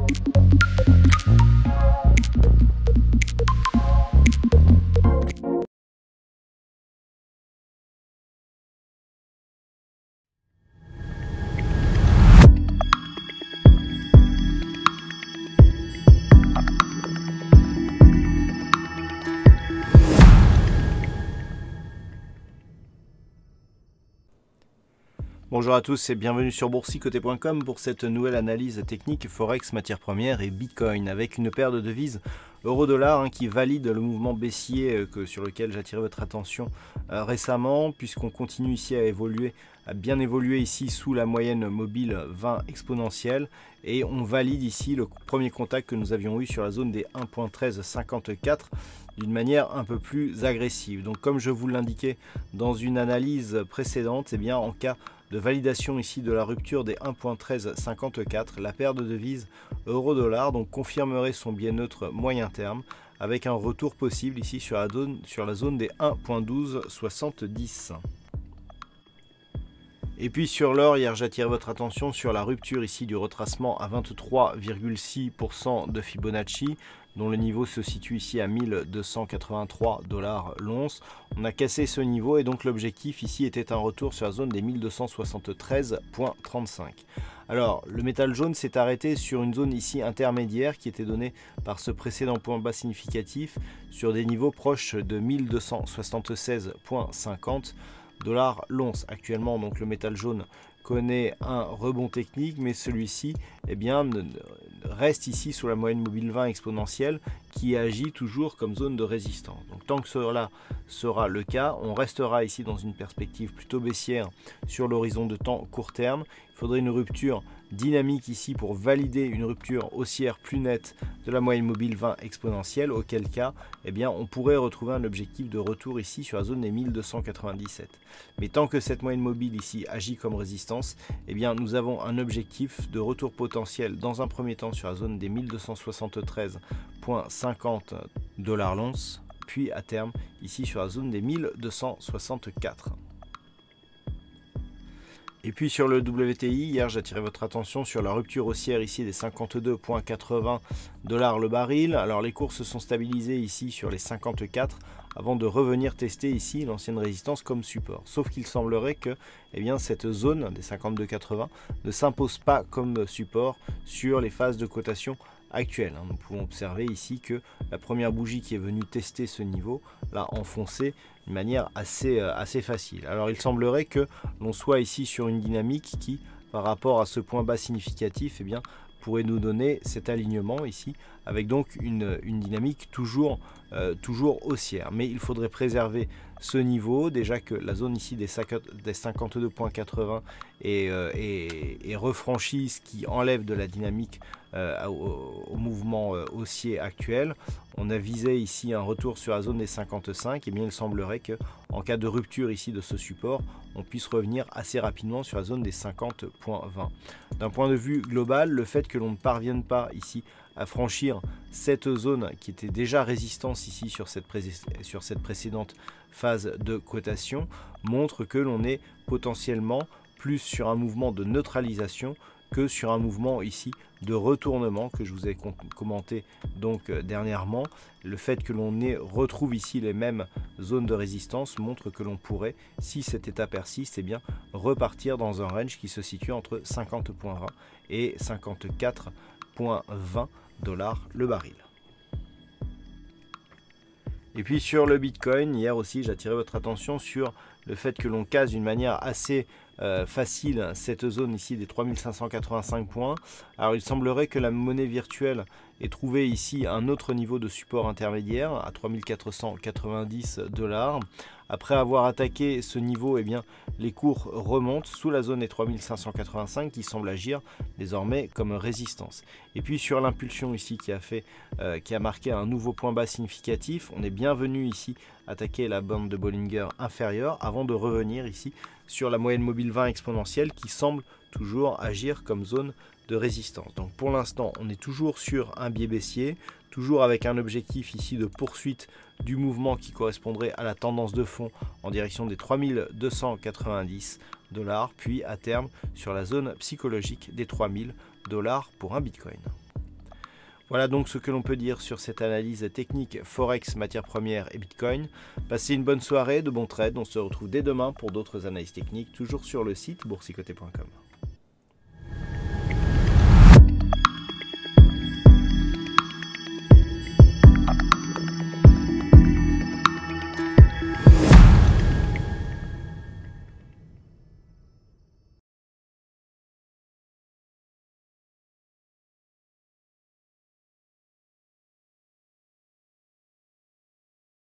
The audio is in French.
Bonjour à tous et bienvenue sur boursicoté.com pour cette nouvelle analyse technique Forex, matières premières et Bitcoin avec une paire de devises euro-dollar qui valide le mouvement baissier sur lequel j'attirais votre attention récemment, puisqu'on continue ici à bien évoluer ici sous la moyenne mobile 20 exponentielle, et on valide ici le premier contact que nous avions eu sur la zone des 1.1354 d'une manière un peu plus agressive. Donc comme je vous l'indiquais dans une analyse précédente, eh bien en cas de validation ici de la rupture des 1.1354, la paire de devises euro-dollar donc confirmerait son biais neutre moyen terme avec un retour possible ici sur la zone des 1.1270. Et puis sur l'or, hier j'attire votre attention sur la rupture ici du retracement à 23,6% de Fibonacci, dont le niveau se situe ici à 1283 $ l'once. On a cassé ce niveau et donc l'objectif ici était un retour sur la zone des 1273,35. Alors le métal jaune s'est arrêté sur une zone ici intermédiaire qui était donnée par ce précédent point bas significatif sur des niveaux proches de 1276,50 $ l'once. Actuellement donc le métal jaune connaît un rebond technique, mais celui-ci reste ici sous la moyenne mobile 20 exponentielle qui agit toujours comme zone de résistance. Donc tant que cela sera le cas, on restera ici dans une perspective plutôt baissière sur l'horizon de temps court terme. Il faudrait une rupture dynamique ici pour valider une rupture haussière plus nette de la moyenne mobile 20 exponentielle, auquel cas on pourrait retrouver un objectif de retour ici sur la zone des 1297. Mais tant que cette moyenne mobile ici agit comme résistance, nous avons un objectif de retour potentiel dans un premier temps sur la zone des 1273,50 $ l'once, puis à terme ici sur la zone des 1264. Et puis sur le WTI, hier j'attirais votre attention sur la rupture haussière ici des 52,80 $ le baril. Alors les cours se sont stabilisés ici sur les 54 avant de revenir tester ici l'ancienne résistance comme support. Sauf qu'il semblerait que cette zone des 52,80 ne s'impose pas comme support sur les phases de cotation actuelles. Nous pouvons observer ici que la première bougie qui est venue tester ce niveau l'a enfoncé de manière assez facile. Alors il semblerait que l'on soit ici sur une dynamique qui, par rapport à ce point bas significatif, pourrait nous donner cet alignement ici, avec donc une dynamique toujours haussière. Mais il faudrait préserver ce niveau, déjà que la zone ici des 52,80 est refranchie, ce qui enlève de la dynamique au mouvement haussier actuel. On a visé ici un retour sur la zone des 55, et bien il semblerait que en cas de rupture ici de ce support, on puisse revenir assez rapidement sur la zone des 50,20. D'un point de vue global, le fait que l'on ne parvienne pas ici à franchir cette zone qui était déjà résistance ici sur cette précédente phase de cotation montre que l'on est potentiellement plus sur un mouvement de neutralisation que sur un mouvement ici de retournement que je vous ai commenté donc dernièrement. Le fait que l'on retrouve ici les mêmes zones de résistance montre que l'on pourrait, si cet état persiste, repartir dans un range qui se situe entre 50,20 et 54,20 $ le baril. Et puis sur le Bitcoin, hier aussi j'attirais votre attention sur le fait que l'on casse d'une manière assez facile cette zone ici des 3585 points. Alors il semblerait que la monnaie virtuelle ait trouvé ici un autre niveau de support intermédiaire à 3490 $. Après avoir attaqué ce niveau, les cours remontent sous la zone des 3585 qui semble agir désormais comme résistance. Et puis sur l'impulsion ici qui a marqué un nouveau point bas significatif, on est bien venu ici attaquer la bande de Bollinger inférieure avant de revenir ici sur la moyenne mobile 20 exponentielle qui semble toujours agir comme zone de résistance. Donc pour l'instant, on est toujours sur un biais baissier, toujours avec un objectif ici de poursuite du mouvement qui correspondrait à la tendance de fond en direction des 3290 $, puis à terme sur la zone psychologique des 3000 $ pour un Bitcoin. Voilà donc ce que l'on peut dire sur cette analyse technique Forex, matières premières et Bitcoin. Passez une bonne soirée, de bons trades. On se retrouve dès demain pour d'autres analyses techniques, toujours sur le site boursicoté.com.